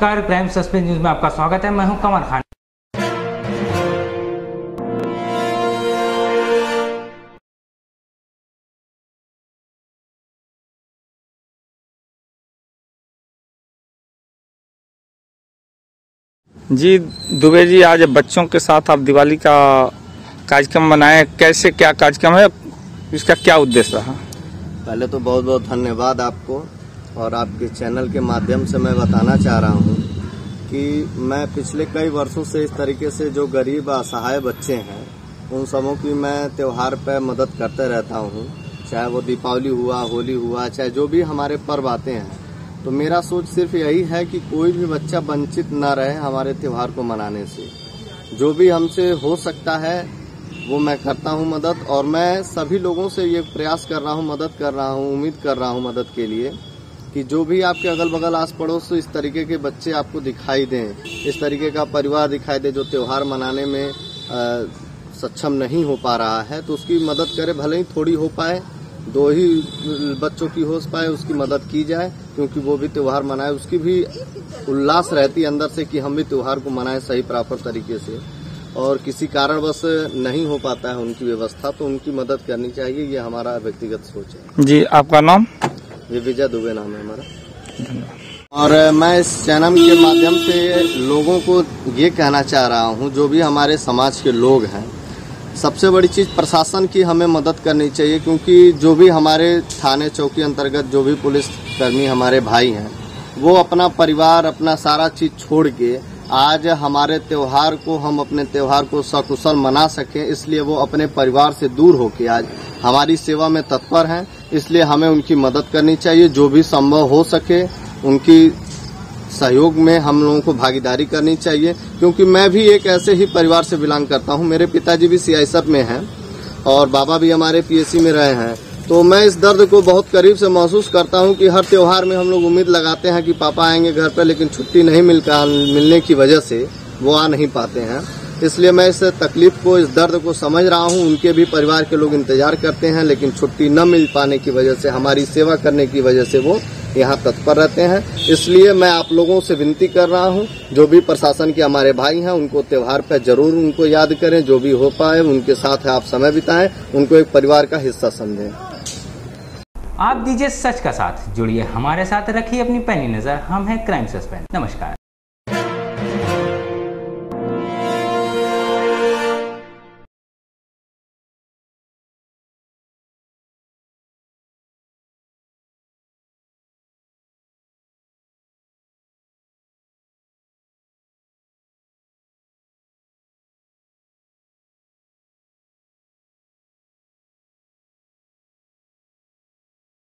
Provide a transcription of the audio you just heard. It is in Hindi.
नमस्कार, क्राइम सस्पेंस न्यूज में आपका स्वागत है। मैं हूं कमर खान। जी दुबे जी, आज बच्चों के साथ आप दिवाली का कार्यक्रम मनाए, कैसे क्या कार्यक्रम है, इसका क्या उद्देश्य रहा? पहले तो बहुत बहुत धन्यवाद आपको, और आपके चैनल के माध्यम से मैं बताना चाह रहा हूँ कि मैं पिछले कई वर्षों से इस तरीके से जो गरीब असहाय बच्चे हैं उन सबों की मैं त्योहार पर मदद करते रहता हूँ। चाहे वो दीपावली हुआ, होली हुआ, चाहे जो भी हमारे पर्व आते हैं, तो मेरा सोच सिर्फ यही है कि कोई भी बच्चा वंचित न रहे हमारे त्योहार को मनाने से। जो भी हमसे हो सकता है वो मैं करता हूँ मदद, और मैं सभी लोगों से ये प्रयास कर रहा हूँ, मदद कर रहा हूँ, उम्मीद कर रहा हूँ मदद के लिए कि जो भी आपके अगल बगल आस पड़ोस इस तरीके के बच्चे आपको दिखाई दें, इस तरीके का परिवार दिखाई दे जो त्योहार मनाने में सक्षम नहीं हो पा रहा है, तो उसकी मदद करें। भले ही थोड़ी हो पाए, 2 ही बच्चों की हो पाए, उसकी मदद की जाए, क्योंकि वो भी त्योहार मनाए, उसकी भी उल्लास रहती है अंदर से कि हम भी त्योहार को मनाएं सही प्रॉपर तरीके से। और किसी कारणवश नहीं हो पाता है उनकी व्यवस्था, तो उनकी मदद करनी चाहिए, ये हमारा व्यक्तिगत सोच है। जी, आपका नाम? ये विजय दुबे नाम है हमारा। और मैं इस चैनल के माध्यम से लोगों को ये कहना चाह रहा हूँ, जो भी हमारे समाज के लोग हैं, सबसे बड़ी चीज़ प्रशासन की हमें मदद करनी चाहिए, क्योंकि जो भी हमारे थाने चौकी अंतर्गत जो भी पुलिस कर्मी हमारे भाई हैं, वो अपना परिवार, अपना सारा चीज़ छोड़ के आज हमारे त्योहार को, हम अपने त्योहार को सकुशल मना सकें, इसलिए वो अपने परिवार से दूर होकर आज हमारी सेवा में तत्पर हैं। इसलिए हमें उनकी मदद करनी चाहिए, जो भी संभव हो सके उनकी सहयोग में हम लोगों को भागीदारी करनी चाहिए। क्योंकि मैं भी एक ऐसे ही परिवार से बिलोंग करता हूं, मेरे पिताजी भी सीआईएसएफ में हैं और बाबा भी हमारे पीएससी में रहे हैं, तो मैं इस दर्द को बहुत करीब से महसूस करता हूं कि हर त्योहार में हम लोग उम्मीद लगाते हैं कि पापा आएंगे घर पर, लेकिन छुट्टी नहीं मिलने की वजह से वो आ नहीं पाते हैं। इसलिए मैं इस तकलीफ को, इस दर्द को समझ रहा हूं। उनके भी परिवार के लोग इंतजार करते हैं, लेकिन छुट्टी न मिल पाने की वजह से, हमारी सेवा करने की वजह से वो यहाँ तत्पर रहते हैं। इसलिए मैं आप लोगों से विनती कर रहा हूँ, जो भी प्रशासन के हमारे भाई हैं, उनको त्योहार पर जरूर उनको याद करें, जो भी हो पाए उनके साथ आप समय बिताएं, उनको एक परिवार का हिस्सा समझें। आप दीजिए सच का साथ, जुड़िए हमारे साथ, रखिए अपनी पैनी नजर। हम हैं क्राइम सस्पेंस। नमस्कार।